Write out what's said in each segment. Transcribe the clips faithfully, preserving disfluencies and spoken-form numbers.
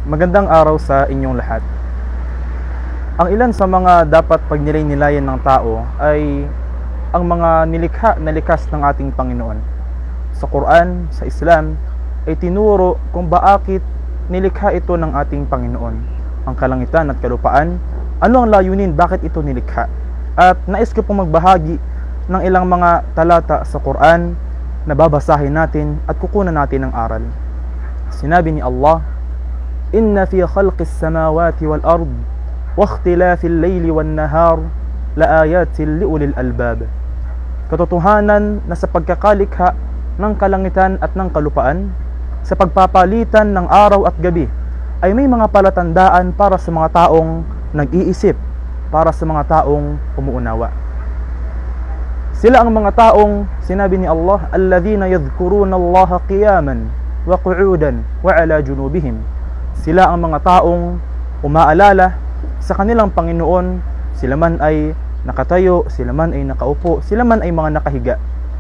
Magandang araw sa inyong lahat. Ang ilan sa mga dapat pagnilay-nilayan ng tao ay ang mga nilikha na likas ng ating Panginoon. Sa Quran, sa Islam, ay tinuro kung bakit nilikha ito ng ating Panginoon. Ang kalangitan at kalupaan, ano ang layunin, bakit ito nilikha? At nais ko pong magbahagi ng ilang mga talata sa Quran na babasahin natin at kukunan natin ng aral. Sinabi ni Allah, Inna fi khalqis samawati wal ard wa ikhtilafil layli wan nahar la ayatin li ulil albab. Katotohanan na sa pagkakalikha ng kalangitan at ng kalupaan, sa pagpapalitan ng araw at gabi, ay may mga palatandaan para sa mga taong nag-iisip, para sa mga taong umuunawa. Sila ang mga taong, sinabi ni Allah, alladhina yadhkuruna Allah qiyaman wa qu'udan wa ala junubihim. Sila ang mga taong umaalala sa kanilang Panginoon, sila man ay nakatayo, sila man ay nakaupo, sila man ay mga nakahiga.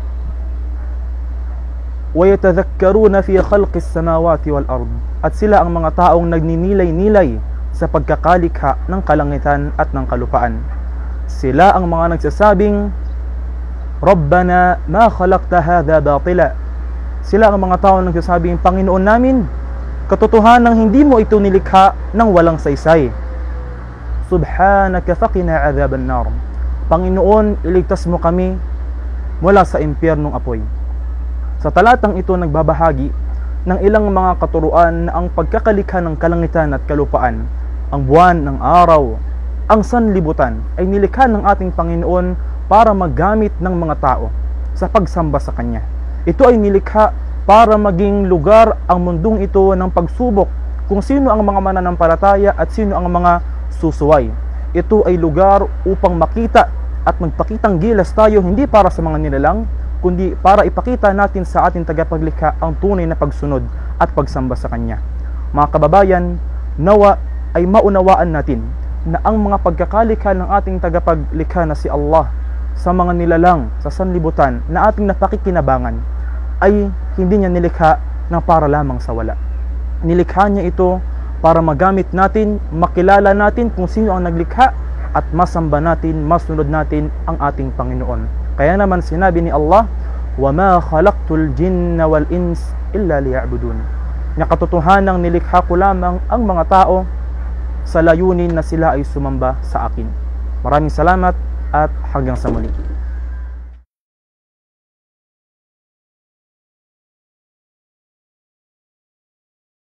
وَيَتَذَكَّرُونَ فِي خَلْقِ السَّمَاوَاتِ وَالْأَرْضِ. At sila ang mga taong nagninilay-nilay sa pagkakalikha ng kalangitan at ng kalupaan. Sila ang mga nagsasabing, رَبَّنَا مَا خَلَقْتَ هَذَا بَاطِلًا. Sila ang mga taong nagsasabing, Panginoon namin, katotohanang hindi mo ito nilikha ng walang saysay. Subhanaka faqina adhaban nar. Panginoon, iligtas mo kami mula sa impyernong apoy. Sa talatang ito nagbabahagi ng ilang mga katuruan na ang pagkakalikha ng kalangitan at kalupaan, ang buwan, ng araw, ang sanlibutan ay nilikha ng ating Panginoon para magamit ng mga tao sa pagsamba sa Kanya. Ito ay nilikha para maging lugar ang mundong ito ng pagsubok kung sino ang mga mananampalataya at sino ang mga susuway. Ito ay lugar upang makita at magpakitang gilas tayo hindi para sa mga nilalang, kundi para ipakita natin sa ating tagapaglikha ang tunay na pagsunod at pagsamba sa Kanya. Mga kababayan, nawa ay maunawaan natin na ang mga pagkakalikha ng ating tagapaglikha na si Allah sa mga nilalang sa sanlibutan na ating napakikinabangan ay hindi niya nilikha na para lamang sa wala. Nilikha niya ito para magamit natin, makilala natin kung sino ang naglikha at masamba natin, masunod natin ang ating Panginoon. Kaya naman sinabi ni Allah, وَمَا خَلَقْتُ الْجِنَّ وَالْإِنسِ إِلَّا لِيَعْبُدُونَ. Nakatotohanang nilikha ko lamang ang mga tao sa layunin na sila ay sumamba sa akin. Maraming salamat at hanggang sa muli.